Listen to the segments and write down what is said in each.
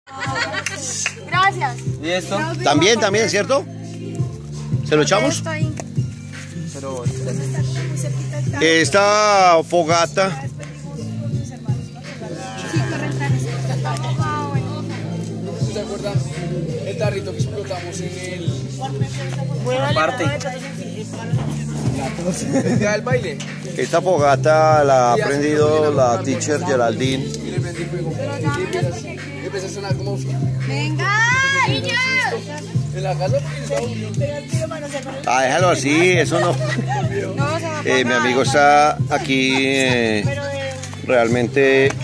Gracias. ¿Y esto? También, ¿cierto? ¿Se lo echamos? Pero Esta fogata. ¿Se acuerdan el tarrito que explotamos en el parte. del baile? Esta fogata la ha prendido la teacher Geraldine. Y le prendí fuego. Y empezó a sonar como Venga, niños. en la casa. Ah, déjalo así, eso no. No, se va a Mi amigo está aquí realmente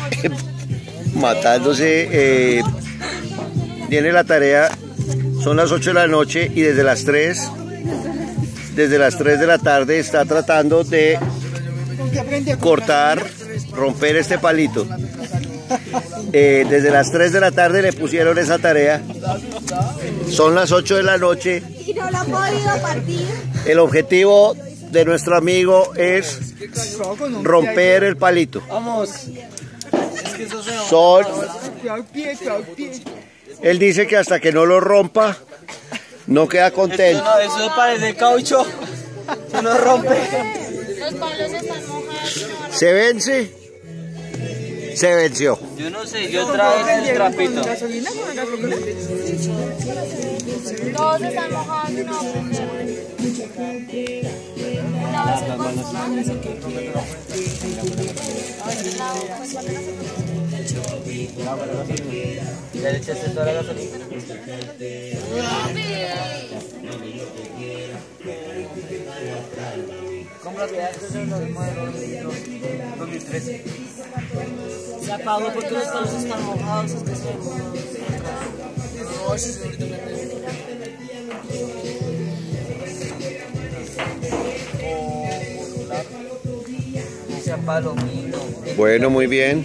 matándose. Tiene la tarea, son las 8 de la noche y desde las 3 de la tarde está tratando de cortar, romper este palito. Desde las 3 de la tarde le pusieron esa tarea. Son las 8 de la noche. Y no lo ha podido partir. El objetivo de nuestro amigo es romper el palito. Vamos. Son... Él dice que hasta que no lo rompa, no queda contento. No, eso parece caucho. Se nos rompe. Los palos están mojados. ¿Se vence? Se venció. Yo no sé, yo traje el trapito. Todos están mojados y no aprendieron. Una vez el bolso, a ver si ¿Ya le echaste toda la gasolina? Cómprate algo de los modelos 2013. Se apagó porque los palos están mojados. No, ese es ahorita me prende. Dice palomino. Bueno, muy bien.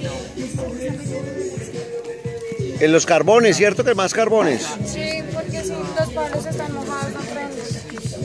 En los carbones, ¿cierto que más carbones? Sí, porque si los palos están mojados no prendes.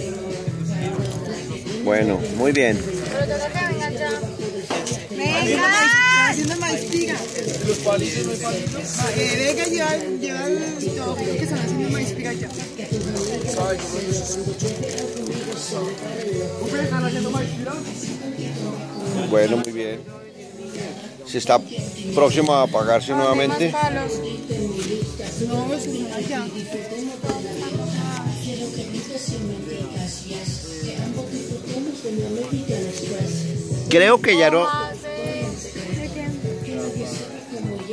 Bueno, muy bien. Pero toca que vengan ya. Está ¡Venga! haciendo maíz piga. Los palitos, no hay palitos. Venga, lleva todo que están haciendo maíz piga ya. Ay, yo creo que se escucha. ¿Ustedes están haciendo maíz pira? Bueno, muy bien. Se está próximo a apagarse nuevamente. Más palos. No, es allá. Creo que ya no.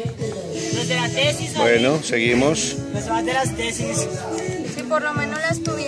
Los de la tesis. Bueno, seguimos. Los de las tesis. Si por lo menos las tuve.